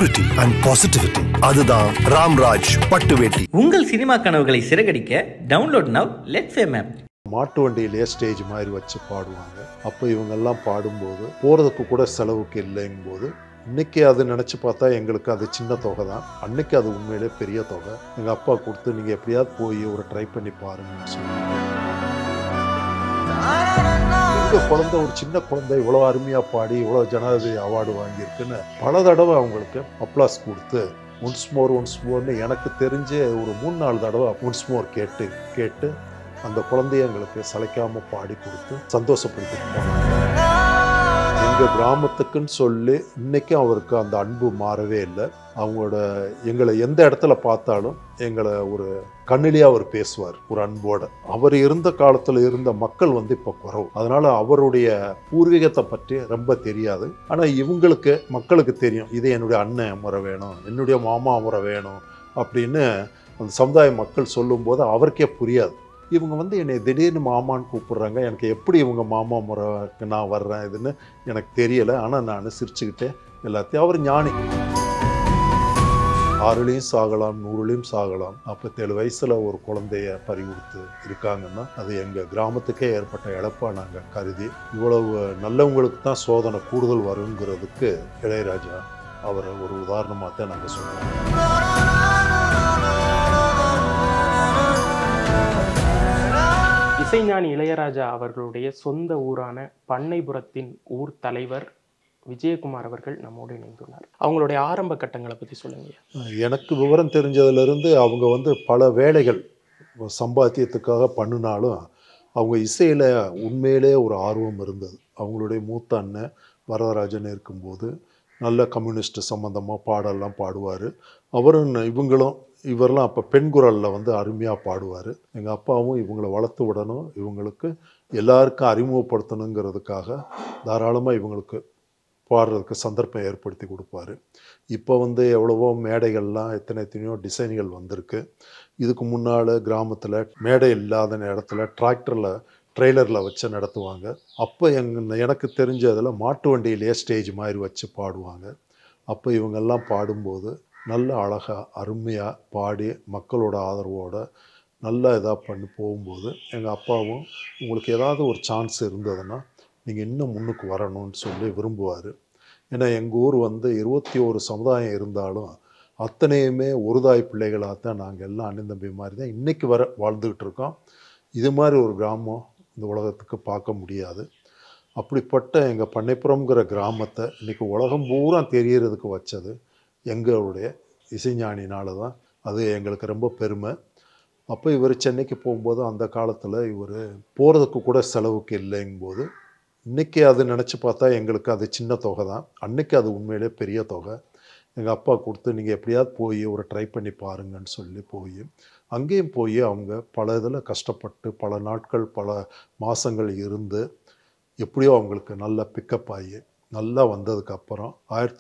purity and positivity. அதுதான் ராம்ராஜ் பட்டுவேட்டி. உங்கள் cinema கனவுகளை Siragadikka download now letsfame app. மாட்டு வண்டியிலே ஸ்டேஜ் மாதிரி வச்சு பாடுவாங்க. அப்போ இவங்கெல்லாம் பாடும்போது போகிறதுக்கு கூட செலவுக்கு இல்லைங்கும் போது இன்றைக்கி அது நினச்சி பார்த்தா எங்களுக்கு அது சின்ன தொகை தான். அன்றைக்கி அது உண்மையிலே பெரிய தொகை. எங்கள் அப்பா கொடுத்து நீங்கள் எப்படியாவது போய் ஒரு ட்ரை பண்ணி பாருங்கன்னு சொன்னாங்க. எங்கள் குழந்தை, ஒரு சின்ன குழந்தை இவ்வளோ அருமையாக பாடி இவ்வளோ ஜனாதிபதி அவார்டு வாங்கியிருக்குன்னு பல தடவை அவங்களுக்கு அப்ளாஸ் கொடுத்து ஒன்ஸ் மோர்னு எனக்கு தெரிஞ்ச ஒரு 3-4 தடவை ஒன்ஸ் மோர் கேட்டு அந்த குழந்தைய எங்களுக்கு சளைக்காமல் பாடி கொடுத்து சந்தோஷப்படுத்திட்டு போனாங்க. எங்கள் கிராமத்துக்குன்னு சொல்லி இன்றைக்கும் அவருக்கு அந்த அன்பு மாறவே இல்லை. அவங்களோட எங்களை எந்த இடத்துல பார்த்தாலும் எங்களை ஒரு கண்ணிலேயே அவர் பேசுவார் ஒரு அன்போடு. அவர் இருந்த காலத்தில் இருந்த மக்கள் இப்போ குறவு. அதனால் அவருடைய பூர்வீகத்தை பற்றி ரொம்ப தெரியாது. ஆனால் இவங்களுக்கு மக்களுக்கு தெரியும், இது என்னுடைய அண்ணன் முறை வேணும், என்னுடைய மாமா முறை வேணும் அப்படின்னு அந்த சமுதாய மக்கள் சொல்லும்போது அவருக்கே புரியாது. இவங்க என்னை திடீர்னு மாமான்னு கூப்பிட்றாங்க, எனக்கு எப்படி இவங்க மாமா முறைக்கு நான் வர்றேன் இதுன்னு எனக்கு தெரியலை. ஆனால் நான் சிரிச்சுக்கிட்டே எல்லாத்தையும், அவர் ஞானி. 6லையும் சாகலாம் 100லையும் சாகலாம். 47 வயசில் ஒரு குழந்தைய பறிகொடுத்து இருக்காங்கன்னா அது எங்கள் கிராமத்துக்கே ஏற்பட்ட இழப்பாக நாங்கள் கருதி, இவ்வளவு நல்லவங்களுக்கு தான் சோதனை கூடுதல் வருங்கிறதுக்கு இளையராஜா அவரை ஒரு உதாரணமாக தான் நாங்கள் சொல்லுவோம். இசைஞானி இளையராஜா அவர்களுடைய சொந்த ஊரான பண்ணைபுரத்தின் ஊர் தலைவர் விஜயகுமார் அவர்கள் நம்மோடு இணைந்துள்ளார். அவங்களுடைய ஆரம்ப கட்டங்களை பற்றி சொல்லுங்க. எனக்கு விவரம் தெரிஞ்சதுலேருந்து அவங்க பல வேலைகள் சம்பாத்தியத்துக்காக பண்ணினாலும் அவங்க இசையில் உண்மையிலே ஒரு ஆர்வம் இருந்தது. அவங்களுடைய மூத்த அண்ணன் வரதராஜன் இருக்கும்போது நல்ல கம்யூனிஸ்ட் சம்மந்தமாக பாடலாம் பாடுவார். அவரும் இவரெல்லாம் அப்போ பெண் குரலில் அருமையாக பாடுவார். எங்கள் அப்பாவும் இவங்களை வளர்த்து விடணும், இவங்களுக்கு எல்லாருக்கும் அறிமுகப்படுத்தணுங்கிறதுக்காக தாராளமாக இவங்களுக்கு பாடுறதுக்கு சந்தர்ப்பம் ஏற்படுத்தி கொடுப்பாரு. இப்போ எவ்வளவோ மேடைகள்லாம் எத்தனையோ டிசைன்கள் வந்திருக்கு. இதுக்கு முன்னால் கிராமத்தில் மேடை இல்லாத இடத்துல ட்ரெய்லரில் வச்சு நடத்துவாங்க. அப்போ எனக்கு தெரிஞ்சதில் மாட்டு வண்டியிலே ஸ்டேஜ் மாதிரி வச்சு பாடுவாங்க. அப்போ இவங்கெல்லாம் பாடும்போது நல்ல அழகாக அருமையாக பாடி மக்களோட ஆதரவோடு நல்லா இதாக பண்ணி போகும்போது எங்கள் அப்பாவும் உங்களுக்கு ஏதாவது ஒரு சான்ஸ் இருந்ததுன்னா நீங்கள் இன்னும் முன்னுக்கு வரணும்னு சொல்லி விரும்புவார். ஏன்னா எங்கள் ஊர் 21 சமுதாயம் இருந்தாலும் அத்தனையுமே ஒருதாய் பிள்ளைகளாக தான் நாங்கள் எல்லாம் அண்ணன் தம்பி மாதிரி தான் இன்றைக்கி வர வாழ்ந்துக்கிட்டு இருக்கோம். இது மாதிரி ஒரு கிராமம் இந்த உலகத்துக்கு பார்க்க முடியாது. அப்படிப்பட்ட எங்கள் பண்ணைப்புறம்ங்கிற கிராமத்தை இன்றைக்கி உலகம் பூரா தெரியறதுக்கு வச்சது எங்களுடைய இசைஞானினால தான். அது எங்களுக்கு ரொம்ப பெருமை. அப்போ இவர் சென்னைக்கு போகும்போது அந்த காலத்தில் இவர் போகிறதுக்கு கூட செலவுக்கு இல்லைங்கும்போது இன்றைக்கி அது நினச்சி பார்த்தா எங்களுக்கு அது சின்ன தொகை தான். அன்றைக்கி அது உண்மையிலே பெரிய தொகை. எங்கள் அப்பா கொடுத்து நீங்கள் எப்படியாவது போய் ஒரு ட்ரை பண்ணி பாருங்கன்னு சொல்லி அங்கேயும் அவங்க பல இதில் கஷ்டப்பட்டு பல நாட்கள் பல மாதங்கள் இருந்து எப்படியோ அவங்களுக்கு நல்லா பிக்கப் ஆகி நல்லா வந்ததுக்கப்புறம்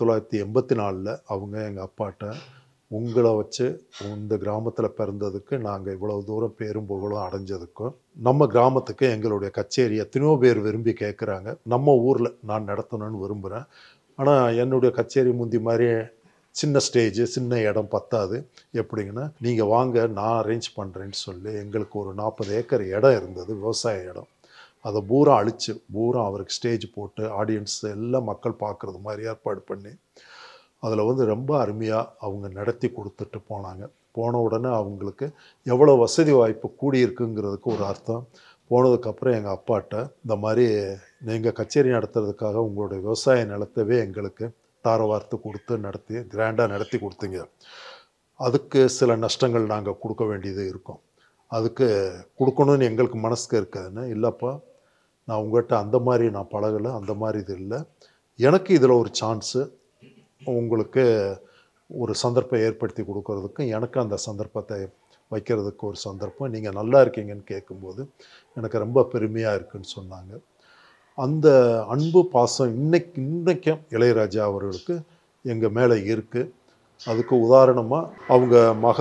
1984 அவங்க எங்கள் அப்பாட்ட உங்களை வச்சு இந்த கிராமத்தில் பிறந்ததுக்கு நாங்கள் இவ்வளவு தூரம் பேரும் புகழும் அடைஞ்சதுக்கும் நம்ம கிராமத்துக்கு எங்களுடைய கச்சேரி எத்தனையோ பேர் விரும்பி கேட்குறாங்க, நம்ம ஊரில் நான் நடத்தணும்னு விரும்புகிறேன். ஆனால் என்னுடைய கச்சேரி முந்தி மாதிரி சின்ன ஸ்டேஜ் சின்ன இடம் பத்தாது, எப்படிங்கன்னா நீங்கள் வாங்க நான் அரேஞ்ச் பண்ணுறேன்னு சொல்லி எங்களுக்கு ஒரு 40 ஏக்கர் இடம் இருந்தது, விவசாய இடம். அதை பூரா அழித்து அவருக்கு ஸ்டேஜ் போட்டு ஆடியன்ஸ் எல்லாம் மக்கள் பார்க்குறது மாதிரி ஏற்பாடு பண்ணி அதில் ரொம்ப அருமையாக அவங்க நடத்தி கொடுத்துட்டு போனாங்க. போன உடனே அவங்களுக்கு எவ்வளோ வசதி வாய்ப்பு கூடியிருக்குங்கிறதுக்கு ஒரு அர்த்தம். போனதுக்கப்புறம் எங்கள் அப்பாட்ட இந்த மாதிரி நீங்கள் கச்சேரி நடத்துறதுக்காக உங்களுடைய விவசாய நிலத்தவே எங்களுக்கு தார வார்த்து கொடுத்து நடத்தி கிராண்டாக நடத்தி கொடுத்தீங்க, அதுக்கு சில நஷ்டங்கள் நாங்கள் கொடுக்க வேண்டியது இருக்கும், அதுக்கு கொடுக்கணும்னு எங்களுக்கு மனசுக்கு இருக்குதுன்னு. இல்லைப்பா, நான் உங்கள்கிட்ட அந்த மாதிரி நான் பழகலை, அந்த மாதிரி இது இல்லை, எனக்கு இதில் ஒரு சான்ஸு உங்களுக்கு ஒரு சந்தர்ப்பம் ஏற்படுத்தி கொடுக்கறதுக்கு எனக்கு அந்த சந்தர்ப்பத்தை வைக்கிறதுக்கு ஒரு சந்தர்ப்பம், நீங்கள் நல்லா இருக்கீங்கன்னு கேட்கும்போது எனக்கு ரொம்ப பெருமையாக இருக்குதுன்னு சொன்னாங்க. அந்த அன்பு பாசம் இன்றைக்கும் இளையராஜா அவர்களுக்கு எங்கள் மேலே இருக்குது. அதுக்கு உதாரணமாக அவங்க மக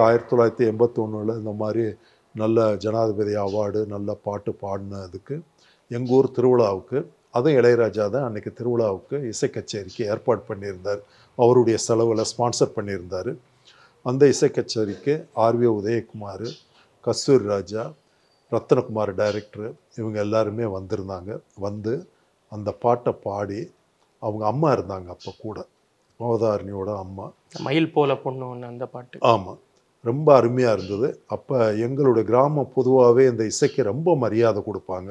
1981 இந்த மாதிரி நல்ல ஜனாதிபதி அவார்டு நல்ல பாட்டு பாடினதுக்கு எங்கள் ஊர் திருவிழாவுக்கு அதுவும் இளையராஜா தான் அன்றைக்கி திருவிழாவுக்கு இசை கச்சேரிக்கு ஏற்பாடு பண்ணியிருந்தார். அவருடைய செலவில் ஸ்பான்சர் பண்ணியிருந்தார். அந்த இசை கச்சேரிக்கு ஆர்வி உதயகுமார், கஸ்தூரி ராஜா, ரத்னகுமார் டைரக்டரு இவங்க எல்லாருமே வந்திருந்தாங்க. வந்து அந்த பாட்டை பாடி அவங்க அம்மா இருந்தாங்க அப்போ கூட, பவதாரணியோட அம்மா. மயில் போல பொண்ணு ஒன்று அந்த பாட்டு. ஆமாம், ரொம்ப அருமையாக இருந்தது. அப்போ எங்களுடைய கிராமம் பொதுவாகவே இந்த இசைக்கு ரொம்ப மரியாதை கொடுப்பாங்க.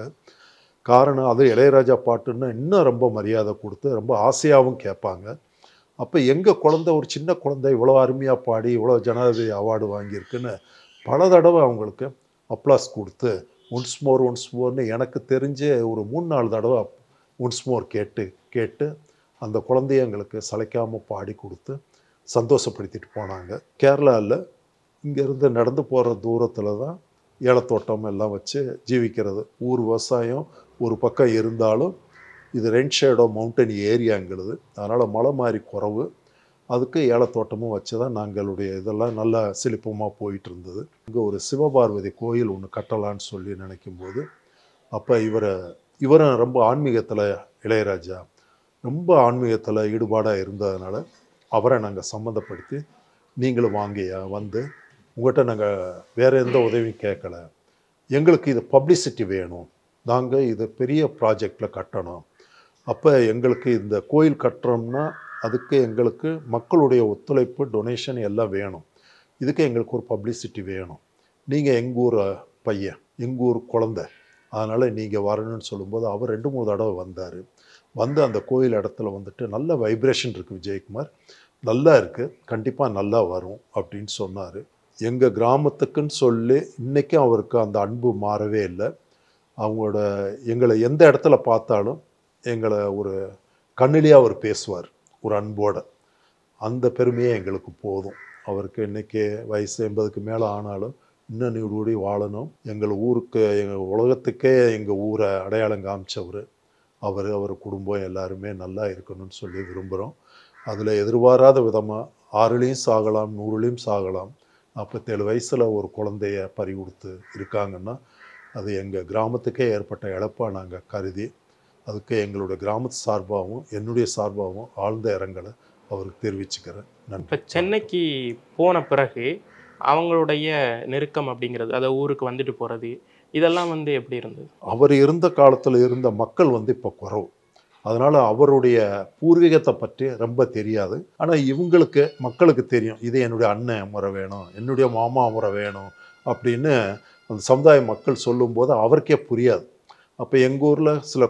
காரணம் அது இளையராஜா பாட்டுன்னா இன்னும் ரொம்ப மரியாதை கொடுத்து ரொம்ப ஆசையாகவும் கேட்பாங்க. அப்போ எங்கள் குழந்தை, ஒரு சின்ன குழந்தை இவ்வளோ அருமையாக பாடி இவ்வளோ ஜனாதிபதி அவார்டு வாங்கியிருக்குன்னு பல தடவை அவங்களுக்கு அப்ளாஸ் கொடுத்து ஒன்ஸ் மோர்னு எனக்கு தெரிஞ்ச ஒரு 3-4 தடவை ஒன்ஸ் மோர் கேட்டு அந்த குழந்தைய எங்களுக்கு சளைக்காமல் பாடி கொடுத்து சந்தோஷப்படுத்திட்டு போனாங்க. கேரளாவில் இங்கேருந்து நடந்து போகிற தூரத்தில் தான் ஏலத்தோட்டம் எல்லாம் வச்சு ஜீவிக்கிறது. ஊர் விவசாயம் ஒரு பக்கம் இருந்தாலும் இது ரெண்ட் ஷேடோ மவுண்டன் ஏரியாங்கிறது, அதனால் மழை மாதிரி குறவு. அதுக்கு ஏலத்தோட்டமும் வச்சு தான் நாங்களுடைய இதெல்லாம் நல்லா செழிப்பமாக போயிட்டு இருந்தது. இங்கே ஒரு சிவபார்வதி கோயில் ஒன்று கட்டலான்னு சொல்லி நினைக்கும்போது அப்போ இவரும் ரொம்ப ஆன்மீகத்தில், இளையராஜா ரொம்ப ஆன்மீகத்தில் ஈடுபாடாக இருந்ததுனால அவரை நாங்கள் சம்மந்தப்படுத்தி, நீங்களும் வாங்கியா வந்து உங்கள்கிட்ட நாங்கள் வேறு எந்த உதவியும் கேட்கல, எங்களுக்கு இது பப்ளிசிட்டி வேணும், நாங்கள் இது பெரிய ப்ராஜெக்டில் கட்டணும், அப்போ எங்களுக்கு இந்த கோயில் கட்டுறோம்னா அதுக்கு எங்களுக்கு மக்களுடைய ஒத்துழைப்பு, டொனேஷன் எல்லாம் வேணும், இதுக்கு எங்களுக்கு ஒரு பப்ளிசிட்டி வேணும், நீங்கள் எங்கள் ஊர் பையன், எங்கள் ஊர் குழந்தை, அதனால் நீங்கள் வரணும்னு சொல்லும்போது அவர் 2-3 தடவை வந்தார். வந்து அந்த கோயில் இடத்துல வந்துட்டு நல்ல வைப்ரேஷன் இருக்குது விஜயகுமார், நல்லா இருக்குது, கண்டிப்பாக நல்லா வரும் அப்படின்னு சொன்னார். எங்கள் கிராமத்துக்குன்னு சொல்லி இன்றைக்கும் அவருக்கு அந்த அன்பு மாறவே இல்லை. அவங்களோட எங்களை எந்த இடத்துல பார்த்தாலும் எங்களை ஒரு கண்ணிலேயே அவர் பேசுவார் ஒரு அன்போடு. அந்த பெருமையே எங்களுக்கு போதும். அவருக்கு இன்றைக்கி வயசு 80க்கு மேலே ஆனாலும் இன்னும் நீடூடி வாழணும், எங்கள் ஊருக்கு, எங்கள் உலகத்துக்கே எங்கள் ஊரை அடையாளம் காமிச்சவர் அவர் குடும்பம் எல்லாருமே நல்லா இருக்கணும்னு சொல்லி விரும்புகிறோம். அதில் எதிர்பாராத விதமாக 6லையும் சாகலாம், 100லையும் சாகலாம். 47 வயசில் ஒரு குழந்தைய பறி கொடுத்து இருக்காங்கன்னா அது எங்கள் கிராமத்துக்கே ஏற்பட்ட இழப்பாக நாங்கள் கருதி, அதுக்கு எங்களுடைய கிராமத்து சார்பாகவும் என்னுடைய சார்பாகவும் ஆழ்ந்த இரங்கலை அவருக்கு தெரிவிச்சுக்கிறேன். நன்றி. இப்போ சென்னைக்கு போன பிறகு அவங்களுடைய நெருக்கம் அப்படிங்கிறது, அதை ஊருக்கு வந்துட்டு போகிறது, இதெல்லாம் எப்படி இருந்தது? அவர் இருந்த காலத்தில் இருந்த மக்கள் இப்போ குறவு, அதனால் அவருடைய பூர்வீகத்தை பற்றி ரொம்ப தெரியாது. ஆனால் இவங்களுக்கு மக்களுக்கு தெரியும், இது என்னுடைய அண்ணன் முறை வேணும், என்னுடைய மாமா முறை வேணும் அப்படின்னு அந்த சமுதாய மக்கள் சொல்லும்போது அவருக்கே புரியாது. அப்போ எங்கள் ஊரில் சில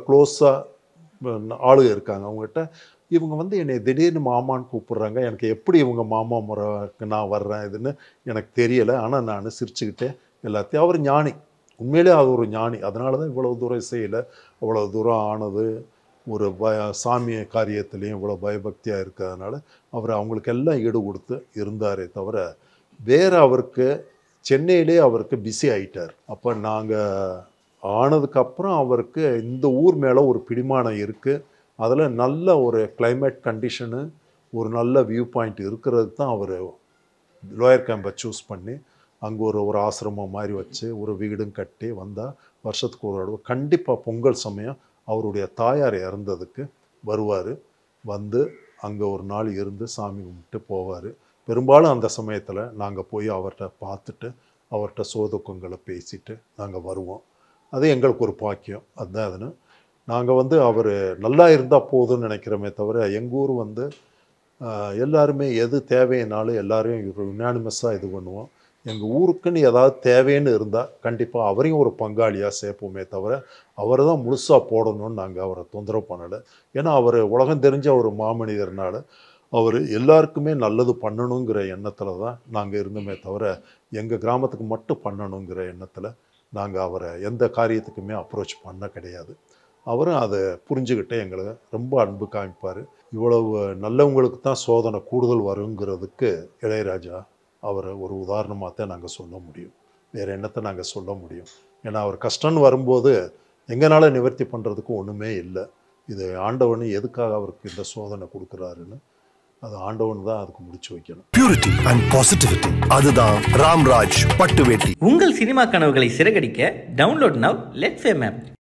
க்ளோஸாக ஆளுங்க இருக்காங்க, அவங்ககிட்ட இவங்க என்னை திடீர்னு மாமான்னு கூப்பிட்றாங்க, எனக்கு எப்படி இவங்க மாமா முறைக்கு நான் வர்றேன் இதுன்னு எனக்கு தெரியலை, ஆனால் நான் சிரிச்சுக்கிட்டே எல்லாத்தையும், அவர் ஞானி, உண்மையிலே அது ஒரு ஞானி, அதனால தான் இவ்வளோ தூரம் செய்யலை, அவ்வளோ தூரம் ஆனது, ஒரு சாமிய காரியத்துலேயும் இவ்வளோ பயபக்தியாக இருக்கிறதுனால அவர் அவங்களுக்கு எல்லாம் ஈடு கொடுத்து இருந்தாரே தவிர வேறு அவருக்கு சென்னையிலே அவருக்கு பிஸி ஆகிட்டார். அப்போ நாங்கள் ஆனதுக்கப்புறம் அவருக்கு இந்த ஊர் மேலே ஒரு பிடிமானம் இருக்குது. அதில் நல்ல ஒரு கிளைமேட் கண்டிஷனு, ஒரு நல்ல வியூ பாயிண்ட் இருக்கிறது தான் அவர் லோயர் கேம்பை சூஸ் பண்ணி அங்கே ஒரு ஆசிரமம் மாதிரி வச்சு ஒரு வீடும் கட்டி வந்தால் வருஷத்துக்கு ஒரு தடவை கண்டிப்பாக பொங்கல் சமயம் அவருடைய தாயார் இறந்ததுக்கு வருவார். வந்து அங்கே ஒரு நாள் இருந்து சாமி கும்பிட்டு போவார். பெரும்பாலும் அந்த சமயத்தில் நாங்கள் போய் அவர்கிட்ட பார்த்துட்டு அவர்கிட்ட சோதுக்கங்களை பேசிட்டு நாங்கள் வருவோம். அது எங்களுக்கு ஒரு பாக்கியம். அதுதான் அதுன்னு நாங்கள் அவர் நல்லா இருந்தால் போதும்னு நினைக்கிறோமே தவிர, எங்கள் ஊர் எல்லாருமே எது தேவையினாலும் எல்லாரையும் யுனானிமஸாக இது பண்ணுவோம். எங்கள் ஊருக்குன்னு ஏதாவது தேவைன்னு இருந்தால் கண்டிப்பாக அவரையும் ஒரு பங்காளியாக சேர்ப்போமே தவிர அவரை தான் முழுசாக போடணும்னு நாங்கள் அவரை தொந்தரவு பண்ணலை. ஏன்னா அவர் உலகம் தெரிஞ்ச ஒரு மாமனிதர்னால அவர் எல்லாருக்குமே நல்லது பண்ணணுங்கிற எண்ணத்தில் தான் நாங்கள் இருந்தோமே தவிர எங்கள் கிராமத்துக்கு மட்டும் பண்ணணுங்கிற எண்ணத்தில் நாங்கள் அவரை எந்த காரியத்துக்குமே அப்ரோச் பண்ண கிடையாது. அவரும் அதை புரிஞ்சுக்கிட்டே எங்களை ரொம்ப அன்பு காமிப்பார். இவ்வளவு நல்லவங்களுக்கு தான் சோதனை கூடுதல் வருங்கிறதுக்கு இளையராஜா அவரை ஒரு உதாரணமாக தான் நாங்கள் சொல்ல முடியும். வேறு என்னத்தை நாங்கள் சொல்ல முடியும்? ஏன்னா அவர் கஷ்டம்னு வரும்போது எங்களால் நிவர்த்தி பண்ணுறதுக்கு ஒன்றுமே இல்லை. இது ஆண்டவன் எதுக்காக அவருக்கு இந்த சோதனை கொடுக்குறாருன்னு அது ஆண்டவன் தான் அதுக்கு முடிச்சு வைக்கணும். பியூரிட்டி அண்ட் பாசிட்டிவிட்டி, அதுதான் ராம்ராஜ் பட்டு வேட்டி. உங்கள் சினிமா கனவுகளை சிறகடிக்க டவுன்லோட் நவ் லெட்ஃபேம் ஆப்.